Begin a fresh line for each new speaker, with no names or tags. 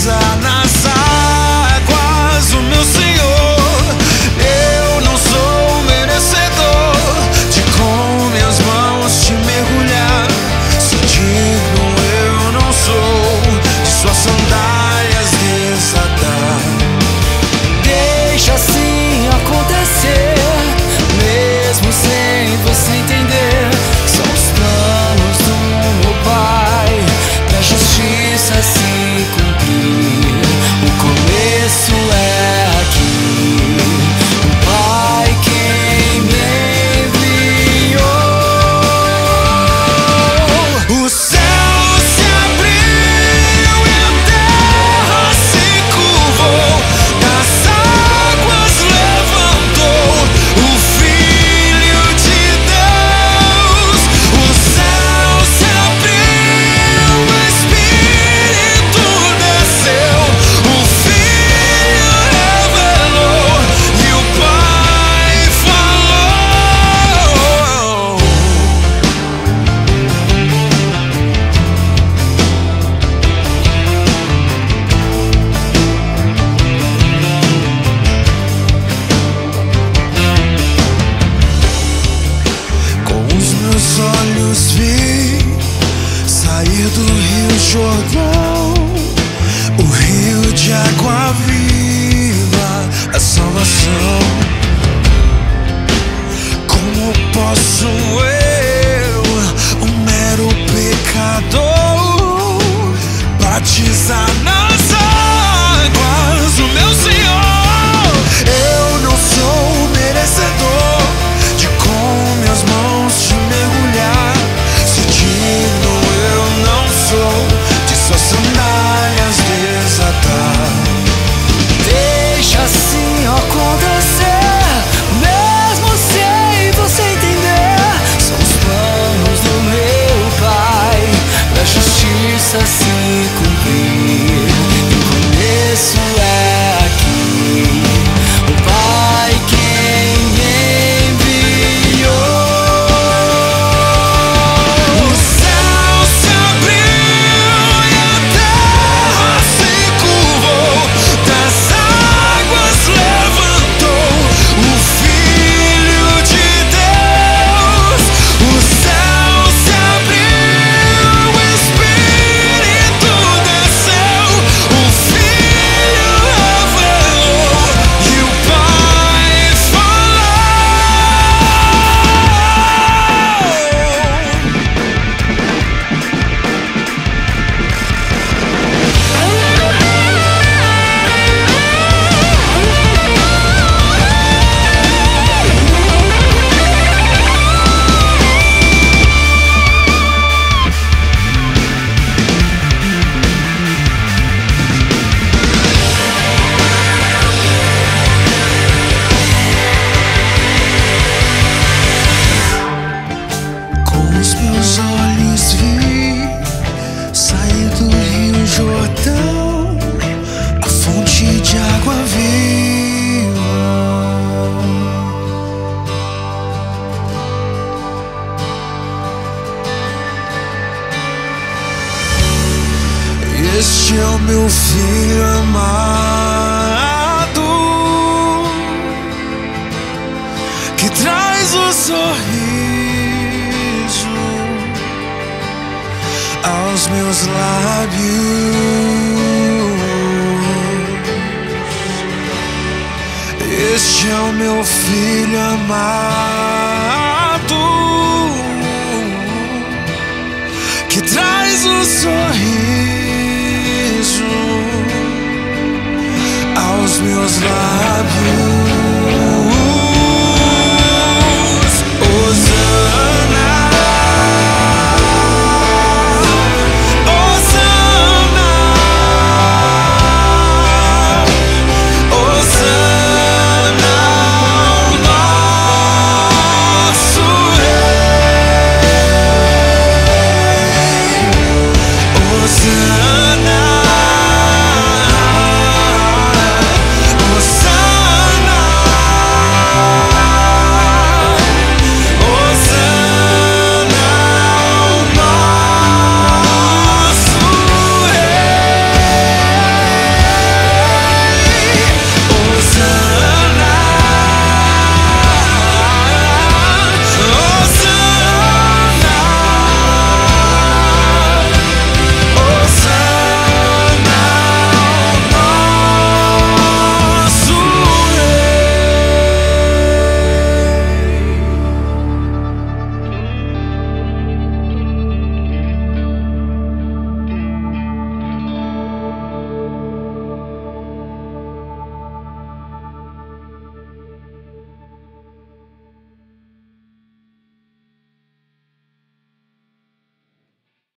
batizar nas águas o meu Senhor. Eu não sou merecedor de com minhas mãos te mergulhar. Sou digno, eu não sou, de suas sandálias desatar.
Deixa assim acontecer, mesmo sem você entender. São os planos do meu Pai, pra justiça se cumprir. O começo é aqui, o Pai quem me enviou.
O céu se abriu e a terra se curvou, das águas levantou o Filho de Deus. O céu se abriu, o Espírito desceu, o Filho revelou e o Pai falou. Com os meus olhos vi sair do Rio Jordão, o rio de água viva, a salvação. Como posso eu, um mero pecador, batizar nas águas o meu Senhor? Eu não sou merecedor de com minhas mãos te mergulhar. Se digno eu não sou, de suas sandálias desatar.
Deixa assim acontecer, mesmo sem você entender. São os planos do meu Pai, pra justiça se cumprir. E o começo é aqui, o Pai quem me enviou.
O céu se abriu e a terra se curvou, das águas levantou o Filho de Deus. O céu se abriu, o Espírito desceu, o Filho revelou e o Pai falou. Com os meus olhos vi sair do Rio Jordão, a fonte de água viva. Este é o meu filho amado, que traz o sorriso aos meus lábios. Este é o meu filho amado, que traz o sorriso aos meus lábios.